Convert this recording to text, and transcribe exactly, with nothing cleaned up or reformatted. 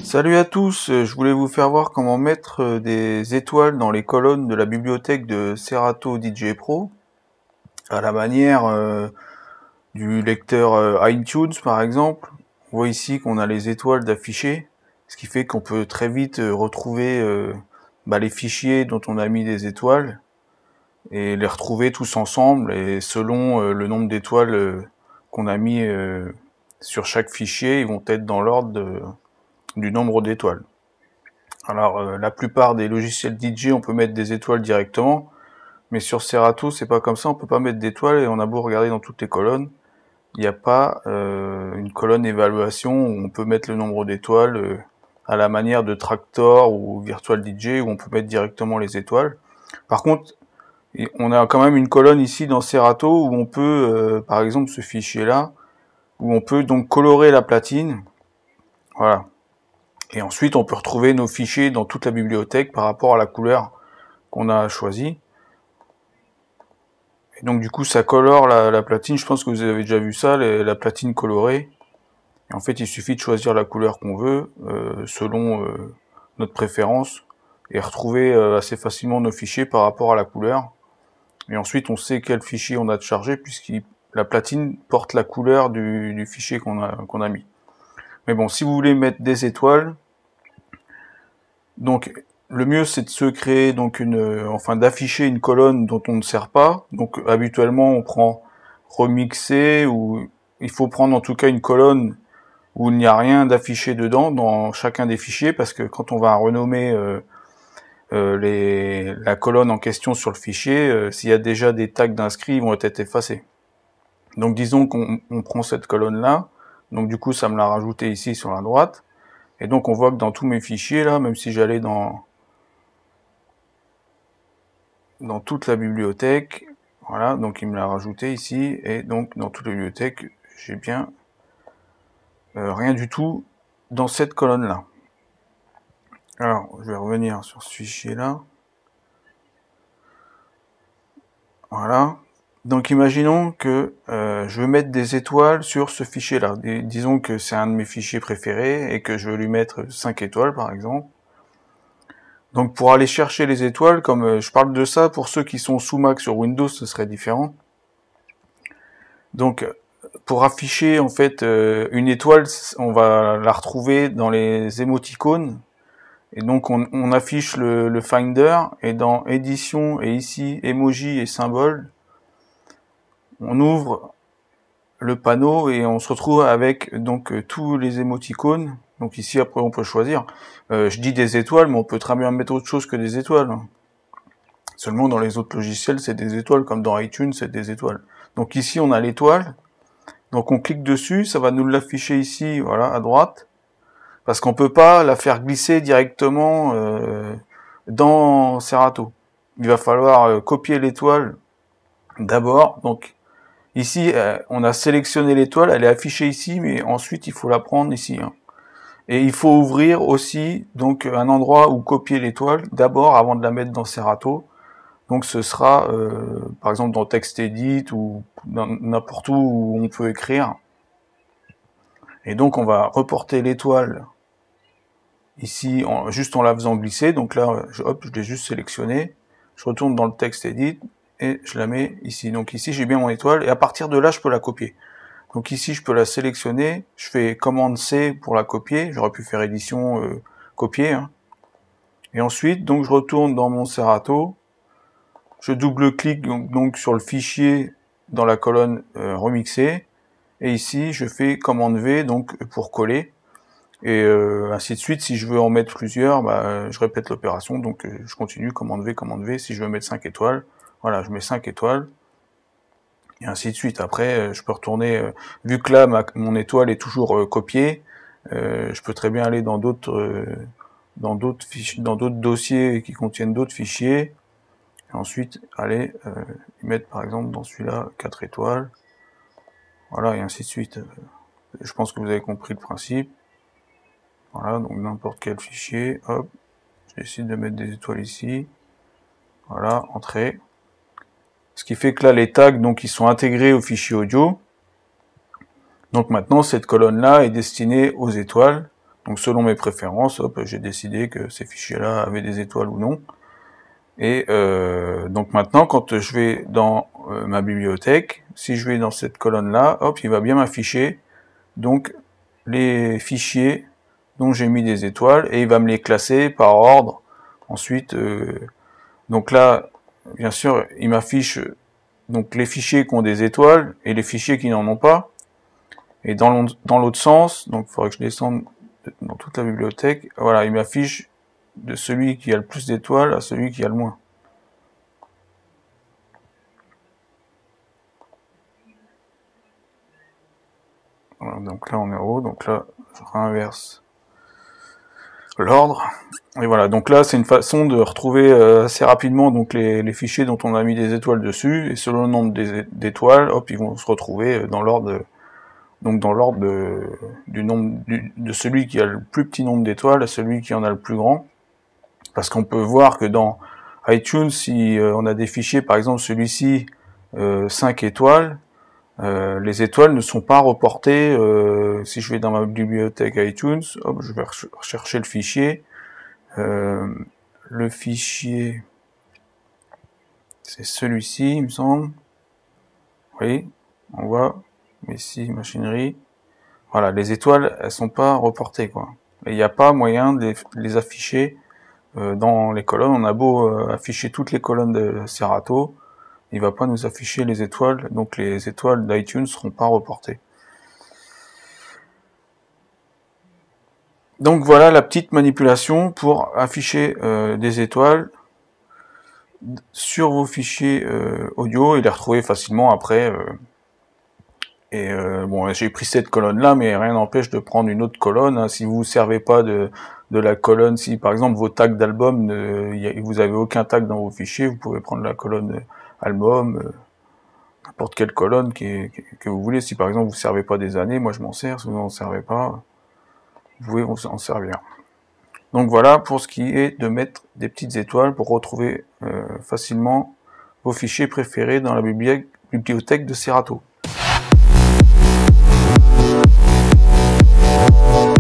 Salut à tous, je voulais vous faire voir comment mettre des étoiles dans les colonnes de la bibliothèque de Serato D J Pro, à la manière euh, du lecteur euh, iTunes par exemple. On voit ici qu'on a les étoiles d'afficher, ce qui fait qu'on peut très vite euh, retrouver euh, bah, les fichiers dont on a mis des étoiles, et les retrouver tous ensemble, et selon euh, le nombre d'étoiles euh, qu'on a mis euh, sur chaque fichier, ils vont être dans l'ordre de, du nombre d'étoiles. Alors, euh, la plupart des logiciels D J, on peut mettre des étoiles directement, mais sur Serato, c'est pas comme ça, on peut pas mettre d'étoiles, et on a beau regarder dans toutes les colonnes, il n'y a pas euh, une colonne évaluation où on peut mettre le nombre d'étoiles euh, à la manière de Traktor ou Virtual D J, où on peut mettre directement les étoiles. Par contre, on a quand même une colonne ici dans Serato où on peut, euh, par exemple ce fichier-là, où on peut donc colorer la platine, voilà. Et ensuite, on peut retrouver nos fichiers dans toute la bibliothèque par rapport à la couleur qu'on a choisie. Et donc, du coup, ça colore la, la platine. Je pense que vous avez déjà vu ça, les, la platine colorée. Et en fait, il suffit de choisir la couleur qu'on veut, euh, selon euh, notre préférence, et retrouver euh, assez facilement nos fichiers par rapport à la couleur. Et ensuite, on sait quel fichier on a de charger, puisque la platine porte la couleur du, du fichier qu'on a, qu'on a mis. Mais bon, si vous voulez mettre des étoiles, donc le mieux c'est de se créer donc une, enfin d'afficher une colonne dont on ne sert pas. Donc habituellement on prend remixer, ou il faut prendre en tout cas une colonne où il n'y a rien d'affiché dedans dans chacun des fichiers, parce que quand on va renommer euh, euh, les, la colonne en question sur le fichier, euh, s'il y a déjà des tags d'inscrits, ils vont être effacés. Donc disons qu'on on prend cette colonne là, donc du coup ça me l'a rajouté ici sur la droite. Et donc on voit que dans tous mes fichiers là, même si j'allais dans dans toute la bibliothèque, voilà, donc il me l'a rajouté ici, et donc dans toute la bibliothèque, j'ai bien euh, rien du tout dans cette colonne là. Alors je vais revenir sur ce fichier là. Voilà. Donc imaginons que euh, je veux mettre des étoiles sur ce fichier là. Disons que c'est un de mes fichiers préférés et que je veux lui mettre cinq étoiles par exemple. Donc pour aller chercher les étoiles, comme euh, je parle de ça, pour ceux qui sont sous Mac, sur Windows, ce serait différent. Donc pour afficher en fait euh, une étoile, on va la retrouver dans les émoticônes. Et donc on, on affiche le, le Finder, et dans édition, et ici emoji et symbole, on ouvre le panneau et on se retrouve avec donc euh, tous les émoticônes. Donc ici après on peut choisir. Euh, je dis des étoiles, mais on peut très bien mettre autre chose que des étoiles. Seulement dans les autres logiciels c'est des étoiles, comme dans iTunes c'est des étoiles. Donc ici on a l'étoile. Donc on clique dessus, ça va nous l'afficher ici, voilà, à droite. Parce qu'on peut pas la faire glisser directement euh, dans Serato. Il va falloir euh, copier l'étoile d'abord. Donc ici, euh, on a sélectionné l'étoile, elle est affichée ici, mais ensuite il faut la prendre ici. Hein. Et il faut ouvrir aussi donc un endroit où copier l'étoile d'abord avant de la mettre dans Serato. Donc ce sera euh, par exemple dans TextEdit ou n'importe où où on peut écrire. Et donc on va reporter l'étoile ici, en, juste en la faisant glisser. Donc là, je, hop, je l'ai juste sélectionné. Je retourne dans le TextEdit et je la mets ici. Donc ici, j'ai bien mon étoile, et à partir de là, je peux la copier. Donc ici, je peux la sélectionner. Je fais commande C pour la copier. J'aurais pu faire édition, euh, copier. Hein. Et ensuite, donc je retourne dans mon Serato. Je double-clique donc, donc sur le fichier dans la colonne euh, remixer. Et ici, je fais commande V donc pour coller. Et euh, ainsi de suite. Si je veux en mettre plusieurs, bah, je répète l'opération, donc euh, je continue, commande V, commande V. Si je veux mettre cinq étoiles, voilà, je mets cinq étoiles, et ainsi de suite. Après, euh, je peux retourner, euh, vu que là, ma, mon étoile est toujours euh, copiée, euh, je peux très bien aller dans d'autres euh, dans d'autres fichiers, dans d'autres dossiers qui contiennent d'autres fichiers, et ensuite aller euh, mettre par exemple dans celui-là quatre étoiles, voilà, et ainsi de suite. Je pense que vous avez compris le principe. Voilà, donc n'importe quel fichier, hop, je décide de mettre des étoiles ici, voilà, entrée. Ce qui fait que là, les tags, donc, ils sont intégrés au fichier audio. Donc maintenant, cette colonne-là est destinée aux étoiles. Donc selon mes préférences, hop, j'ai décidé que ces fichiers-là avaient des étoiles ou non. Et euh, donc maintenant, quand je vais dans euh, ma bibliothèque, si je vais dans cette colonne-là, hop, il va bien m'afficher donc les fichiers dont j'ai mis des étoiles, et il va me les classer par ordre. Ensuite, euh, donc là, bien sûr, il m'affiche donc les fichiers qui ont des étoiles et les fichiers qui n'en ont pas. Et dans l'autre sens, donc il faudrait que je descende dans toute la bibliothèque, voilà, il m'affiche de celui qui a le plus d'étoiles à celui qui a le moins. Voilà, donc là on est en haut, donc là je réinverse l'ordre. Et voilà, donc là c'est une façon de retrouver euh, assez rapidement donc les, les fichiers dont on a mis des étoiles dessus, et selon le nombre d'étoiles, hop, ils vont se retrouver dans l'ordre donc dans l'ordre de, du nombre du, de celui qui a le plus petit nombre d'étoiles à celui qui en a le plus grand. Parce qu'on peut voir que dans iTunes, si euh, on a des fichiers, par exemple celui-ci, euh, cinq étoiles, euh, les étoiles ne sont pas reportées. Euh, si je vais dans ma bibliothèque iTunes, hop, je vais rechercher le fichier. Euh, le fichier, c'est celui-ci, il me semble. Oui, on voit. Ici, machinerie. Voilà, les étoiles, elles sont pas reportées, quoi. Et il n'y a pas moyen de les, les afficher euh, dans les colonnes. On a beau euh, afficher toutes les colonnes de Serato, il va pas nous afficher les étoiles, donc les étoiles d'iTunes seront pas reportées. Donc voilà la petite manipulation pour afficher euh, des étoiles sur vos fichiers euh, audio et les retrouver facilement après. Euh, Et euh, bon, j'ai pris cette colonne-là, mais rien n'empêche de prendre une autre colonne. Hein. Si vous ne servez pas de, de la colonne, si par exemple vos tags d'album, vous avez aucun tag dans vos fichiers, vous pouvez prendre la colonne album, euh, n'importe quelle colonne qui est, qui, que vous voulez. Si par exemple vous ne servez pas des années, moi je m'en sers, si vous n'en servez pas, vous pouvez vous en servir. Donc voilà pour ce qui est de mettre des petites étoiles pour retrouver euh, facilement vos fichiers préférés dans la bibliothèque de Serato. We'll be right back.